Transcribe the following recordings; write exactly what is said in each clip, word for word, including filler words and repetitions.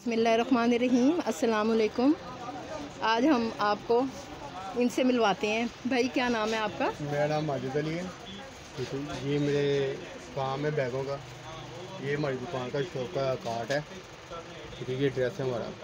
बिस्मिल्लाहिर्रहमानिर्रहीम। अस्सलाम वालेकुम। आज हम आपको इनसे मिलवाते हैं। भाई क्या नाम है आपका? मेरा नाम माजिद अली है। ठीक है, ये मेरे काम है बैगों का। ये हमारी दुकान का शॉप का कार्ड है। ठीक है, ये ड्रेस है हमारा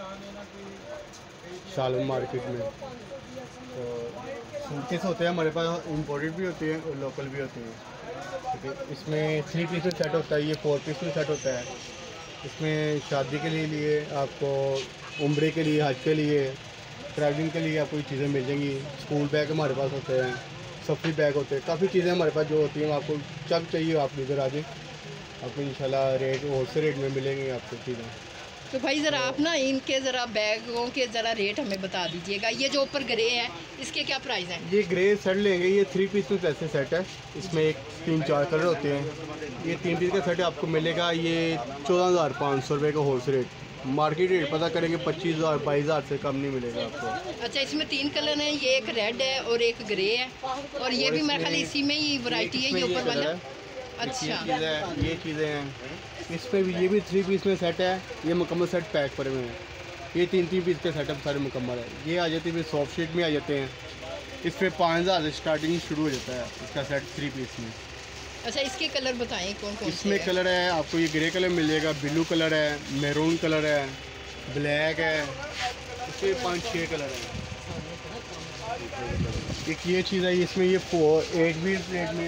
शालम मार्केट में। तो सूटकेस होते हैं हमारे पास, इम्पोर्टेड भी होते हैं और लोकल भी होते हैं। ठीक है, इसमें थ्री पीस में सेट होता है, ये फोर पीस में सेट होता है। इसमें शादी के लिए लिए आपको, उम्रे के लिए, हज के लिए, ट्रैवलिंग के लिए आपको ये चीज़ें मिल जाएंगी। स्कूल बैग हमारे पास होते हैं, सफरी बैग होते हैं, काफ़ी चीज़ें हमारे पास जो होती हैं। आपको जब चाहिए आप इधर आ जाए, आपको इंशाल्लाह रेट होलसेल रेट में मिलेंगी आपको चीज़ें। तो भाई ज़रा आप ना इनके ज़रा बैगों के ज़रा रेट हमें बता दीजिएगा। ये जो ऊपर ग्रे है इसके क्या प्राइस हैं? ये ग्रे सेट लेंगे, ये थ्री पीस में पैसे सेट है। इसमें एक तीन चार कलर होते हैं। ये तीन पीस का सेट आपको मिलेगा ये चौदह हज़ार पाँच सौ रुपये का होलसेल रेट। मार्केट रेट पता करेंगे पच्चीस हज़ार बाईस हज़ार से कम नहीं मिलेगा आपको। अच्छा, इसमें तीन कलर हैं, ये एक रेड है और एक ग्रे है, और ये भी मेरे ख्याल इसी में ही वैरायटी है, ये ऊपर वाला। अच्छा, ये चीज़ें हैं। इस पर भी ये भी थ्री पीस में सेट है, ये मुकम्मल सेट पैक पर में है। ये तीन तीन पीस के सेटअप सारे मुकम्मल है। ये आ जाते हैं सॉफ्ट शीट में आ जाते हैं। इस पर पाँच हज़ार से स्टार्टिंग शुरू हो जाता है इसका सेट थ्री पीस में। अच्छा, इसके कलर बताएं कौन कौन? इसमें कलर है आपको, ये ग्रे कलर मिलेगा, ब्लू कलर है, मैरून कलर है, ब्लैक है। इसमें पाँच छः कलर है। एक ये चीज़ है, इसमें ये फोर एट बीट रेट में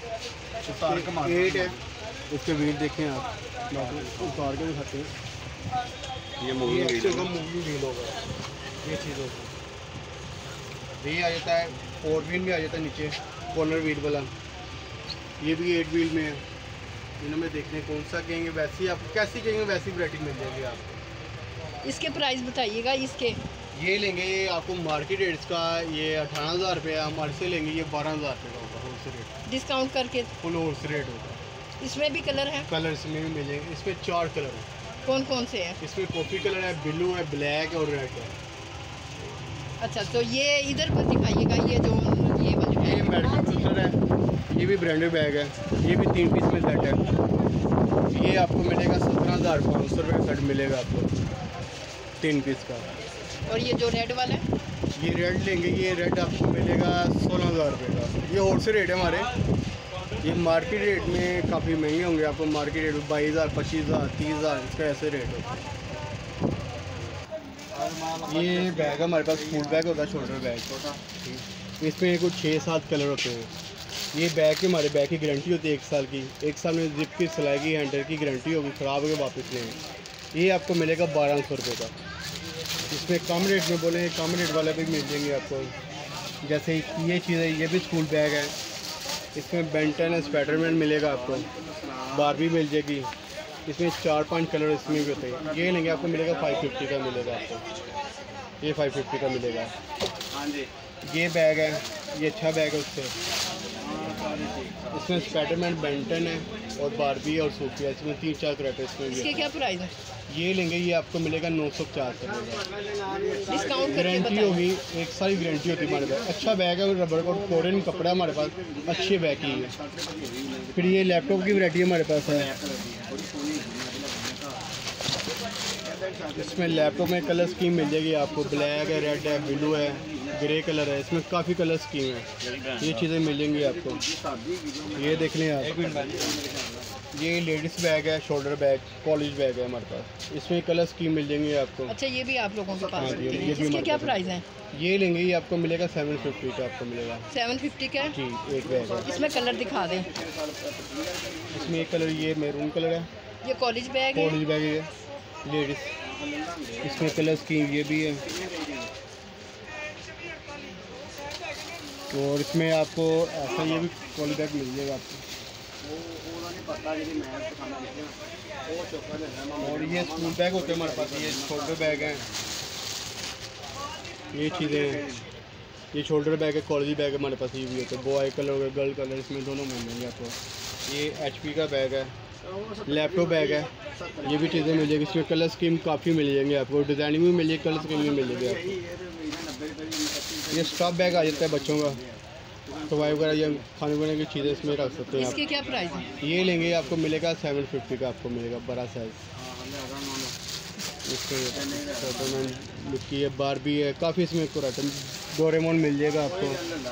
एट है। इसके वेट देखें आप, उतार के दिखाते हैं। ये मूवी व्हील होगा, ये चीज़ होगी। ये आ जाता है फोर व्हील में आ जाता है नीचे कॉर्नर व्हील वाला। ये भी एट व्हील में है। इन्होंने में देखने कौन सा कहेंगे वैसी, आप कैसी कहेंगे वैसी वैरायटी मिल जाएगी आपको। इसके प्राइस बताइएगा। इसके ये लेंगे, ये आपको मार्केट रेट का ये अठारह हज़ार रुपये, हमारे से लेंगे ये बारह हज़ार रुपये का होगा होलसेल रेट, डिस्काउंट करके फुल होलसेल रेट होगा। इसमें भी कलर है? कलर इसमें भी मिलेंगे। इसमें चार कलर हैं। कौन कौन से हैं? इसमें कॉफ़ी कलर है, ब्लू है, ब्लैक है और रेड है। अच्छा, तो ये इधर पर दिखाइएगा। ये जो ये वाले ये मेडिकल कलर है, ये भी ब्रांडेड बैग है। ये भी तीन पीस में सेट है। ये आपको मिलेगा सत्रह हज़ार पाँच सौ रुपये का सेट मिलेगा आपको तीन पीस का। और ये जो रेड वाला है, ये रेड लेंगे, ये रेड आपको मिलेगा सोलह हज़ार रुपये का। ये होलसेल रेट है हमारे। ये मार्केट रेट में काफ़ी महंगे होंगे आपको। मार्केट रेट बाईस हज़ार पच्चीस हज़ार तीस हज़ार इसका ऐसे रेट होता है। ये बैग हमारे पास फुल बैग होता है, शोल्डर बैग। इसमें कुछ छः सात कलर होते हैं। ये बैग की हमारे बैग की गारंटी होती है एक साल की। एक साल में जिप की सिलाई की हैंडल की गारंटी होगी, ख़राब होकर वापस लेंगे। ये आपको मिलेगा बारह सौ रुपये का। इसमें कम रेट में बोले, कम रेट वाले भी मिल जाएंगे आपको। जैसे ये चीज़ है, ये भी स्कूल बैग है। इसमें बेंटन स्पाइडरमैन मिलेगा आपको, बारबी मिल जाएगी। इसमें चार पांच कलर इसमें भी होते हैं। ये लेंगे आपको मिलेगा फाइव फिफ्टी का मिलेगा आपको। ये फाइव फिफ्टी का मिलेगा। ये बैग है, ये अच्छा बैग है उससे। इसमें स्पाइडरमैन, बेंटन है और बारबी और सोफिया, इसमें तीन चार करेक्टर इसमें भी। इसके क्या प्राइस है? ये लेंगे, ये आपको मिलेगा नौ सौ पचास का। डिस्काउंट गारंटी होगी, एक साल की गारंटी होती है हमारे पास। अच्छा बैग है, रबड़ का कॉटन कपड़ा हमारे पास अच्छे बैग की है। फिर ये लैपटॉप की वैरायटी हमारे पास है। इसमें लैपटॉप में कलर स्कीम मिल जाएगी आपको, ब्लैक है, रेड है, ब्लू है, ग्रे कलर है। इसमें काफ़ी कलर स्कीम है। ये चीज़ें मिल जाएंगी आपको। ये देख लें आप, ये लेडीज़ बैग है, शोल्डर बैग, कॉलेज बैग है हमारे पास। इसमें कलर स्कीम मिल जाएंगे आपको। अच्छा, ये भी आप लोगों के पास हाँ, है? ये, ये इसके क्या प्राइस हैं? ये लेंगे, ये आपको मिलेगा सेवन फिफ्टी का आपको मिलेगा। सेवन फिफ्टी का जी, एक बैग है। इसमें कलर दिखा दें। इसमें एक कलर ये मैरून कलर है, ये कॉलेज बैग है। कॉलेज बैग है लेडीज़। इसमें कलर स्कीम ये भी है। और इसमें आपको ऐसा ये भी कॉलेज बैग मिल जाएगा आपको। और ये स्कूल बैग होते हैं हमारे पास, ये शोल्डर बैग हैं। ये चीज़ें हैं, ये शोल्डर बैग है, कॉलेज बैग है हमारे पास। ये भी होते हैं बॉय कलर और गर्ल कलर, इसमें दोनों मिल जाएंगे आपको। ये एचपी का बैग है, लैपटॉप बैग है। ये भी चीज़ें मिल जाएगी। इसमें कलर स्कीम काफ़ी मिल जाएंगे आपको, डिज़ाइनिंग भी मिल जाएगी, कलर स्कीम भी मिल जाएगी आपको। ये स्टॉप बैग आ जाता है बच्चों का, दवाई वगैरह या खाने पीने की चीज़ें इसमें रख सकते हैं। इसके क्या प्राइस है? ये लेंगे आपको मिलेगा सेवन फिफ्टी का आपको मिलेगा बड़ा साइज। इसमें लिखी है, बारबी है, काफ़ी इसमें कुराटन डोरेमोन मिल जाएगा आपको।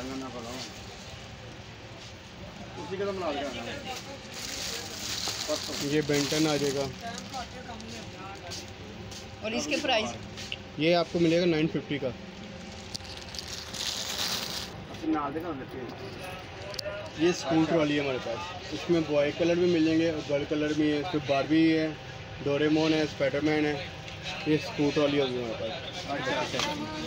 ये बेंटन आ जाएगा। और इसके प्राइस? ये आपको मिलेगा नाइन फिफ्टी का। ये स्कूल ट्रॉली है हमारे पास, इसमें बॉय कलर भी मिल जाएंगे और गर्ल कलर भी है। इसमें बारबी है, डोरेमोन है, स्पाइडरमैन है। ये स्कूल ट्रॉली होगी हमारे पास।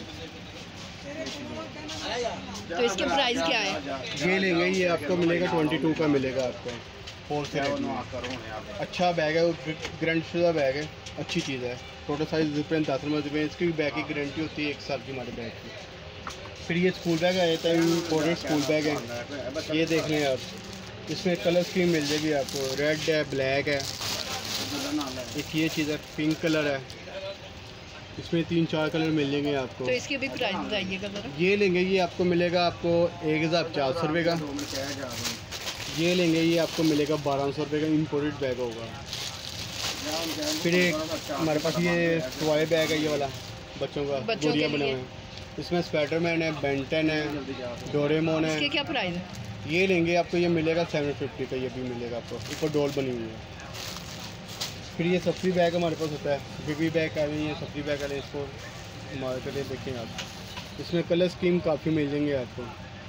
तो इसके प्राइस क्या है? ये लेंगे, ये आपको मिलेगा ट्वेंटी टू का मिलेगा आपको फोर से। अच्छा बैग है, गारंटी शुदा बैग है, अच्छी चीज़ है। टोटल साइज डिफरेंट दस में, इसकी बैग की गारंटी होती है एक साल की हमारे बैग की। फिर ये स्कूल बैग आ जाता है, इम्पोर्टेड स्कूल बैग है। ये देख लें आप, इसमें कलर स्कीम मिल जाएगी आपको, रेड है, ब्लैक है, एक ये चीज़ है पिंक कलर है। इसमें तीन चार कलर मिल जाएंगे आपको। तो इसके भी प्राइस बताइएगा ज़रा। ये लेंगे, ये आपको मिलेगा आपको एक हज़ार चार सौ रुपये का। ये लेंगे, ये आपको मिलेगा बारह सौ रुपये का, इम्पोर्टेड बैग होगा। फिर एक हमारे पास ये टॉय बैग है, ये वाला बच्चों का, गुड़िया बने हुए हैं। इसमें स्पाइडरमैन है, बेंटन है, डोरेमोन है। इसके क्या प्राइस है? ये लेंगे आपको, ये मिलेगा सेवन फिफ्टी का, ये भी मिलेगा आपको, ऊपर डोल बनी हुई है। फिर ये सब्जी बैग हमारे पास होता है, बेबी बैग आ गई है, सब्जी बैग आ रही है, इसको हमारे के लिए देखें आप। इसमें कलर स्कीम काफ़ी मिल जाएंगे आपको।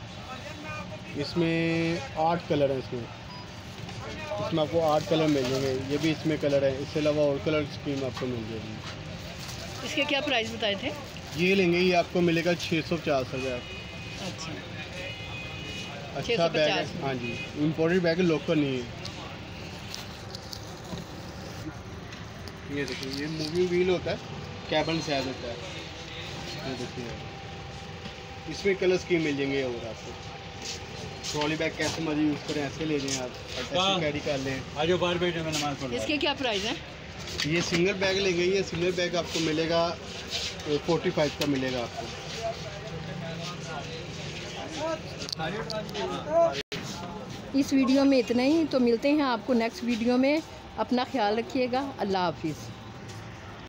इसमें आठ कलर हैं, इसमें इसमें आपको आठ कलर मिल जाएंगे। ये भी इसमें कलर है, इसके अलावा और कलर स्कीम आपको मिल जाएगी। इसके क्या प्राइस बताए थे? ये लेंगे, ये आपको मिलेगा छः सौ पचास रुपये। अच्छा, अच्छा बैग है, हाँ जी, इम्पोर्टेड बैग है, लोकल नहीं है। ये देखिए, ये मूवी व्हील होता है, कैबन साइज होता है। ये देखिए, इसमें कलर स्कीम मिल जाएंगे और आपको। ट्रॉली बैग कैसे मर्जी यूज़ करें, ऐसे ले जाएं आप, ऐसे कैरी कर लें। आज बाहर बैठे में नमाज पढ़। इसके क्या प्राइस है? ये सिंगल बैग लेंगे, ये सिंगल बैग आपको मिलेगा फोर्टी फाइव का मिलेगा आपको। इस वीडियो में इतना ही, तो मिलते हैं आपको नेक्स्ट वीडियो में। अपना ख्याल रखिएगा। अल्लाह हाफिज़।